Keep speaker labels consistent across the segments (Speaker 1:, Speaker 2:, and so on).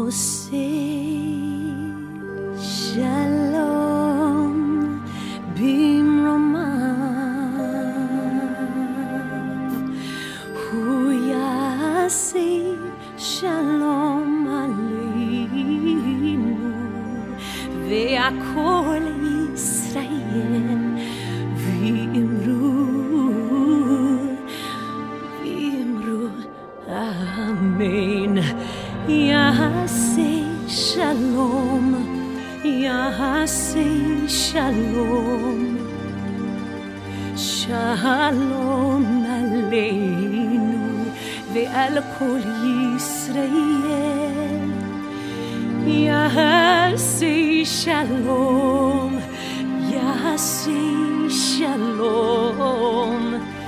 Speaker 1: say Shalom Bimromav Hu Yaseh Shalom Aleinu Ve'akol Yisrael V'imru Amen. Yaseh Shalom, Yaseh Shalom, Shalom Aleinu ve'al kol Yisrael. Yaseh Shalom, Yaseh Shalom,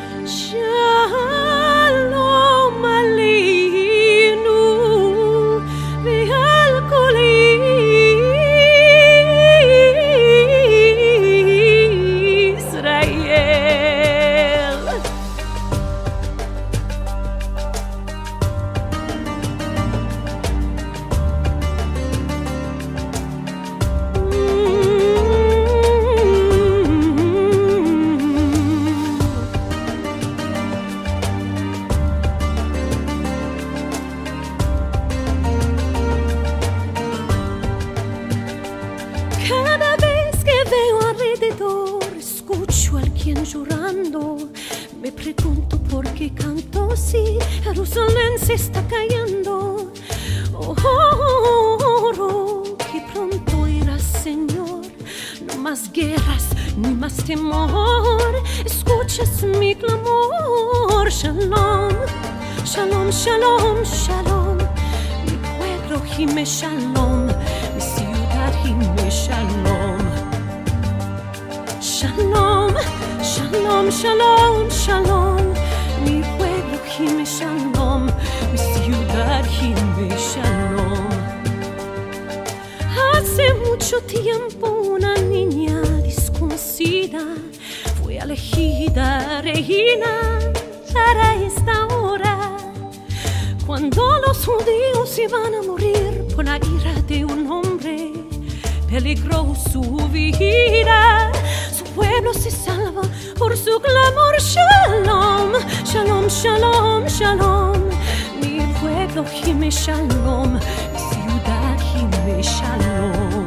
Speaker 1: Shalom Aleinu ve'al kol Yisrael. Cada vez que veo alrededor, escucho a alguien llorando. Me pregunto por qué canto si Jerusalén se está cayendo. Oro que pronto irás, Señor. No más guerras ni más temor. Escuchas mi clamor. Shalom, shalom, shalom, shalom. Mi pueblo gime shalom. Mi ciudad gime shalom. Shalom, shalom, shalom, shalom. Mi pueblo gime shalom. Mi ciudad gime shalom. Hace mucho tiempo una niña desconocida fue elegida reina para esta hora. Cuando los judíos iban a morir por la ira de un hombre, peligró su vida. Su pueblo se salva por su clamor. Shalom, shalom, shalom, shalom. Mi pueblo gime shalom. Mi ciudad gime shalom.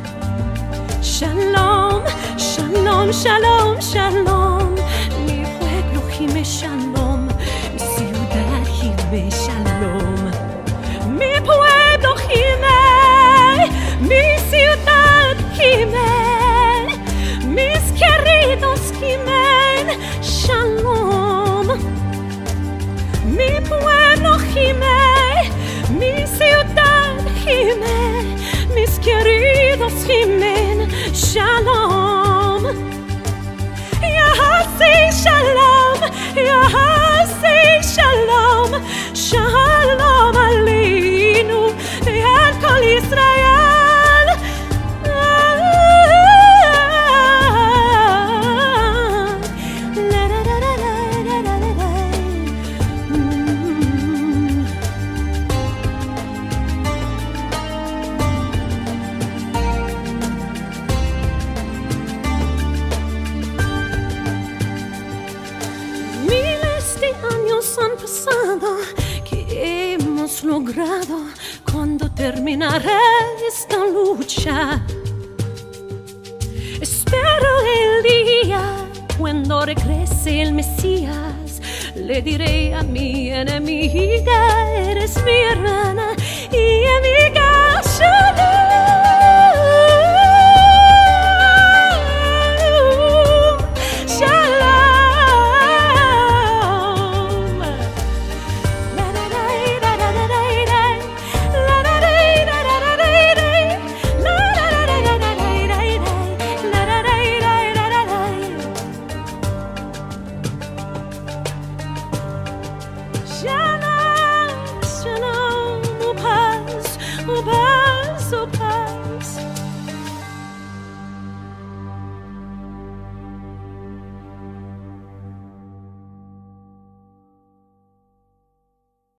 Speaker 1: Shalom, shalom, shalom, shalom. Mi pueblo gime shalom. Mi ciudad gime shalom. Mi pueblo gime, mi ciudad gime, mis queridos gimen shalom. Mi pueblo gime, mi ciudad gime, mis queridos gimen shalom. Yaseh shalom, Yaseh shalom, shalom Aleinu ve'al kol Yisrael. Miles de años han pasado, ¿qué hemos logrado? ¿Cuándo terminará esta lucha? Espero el día cuando regrese el Mesías. Le diré a mi enemiga, eres mi hermana.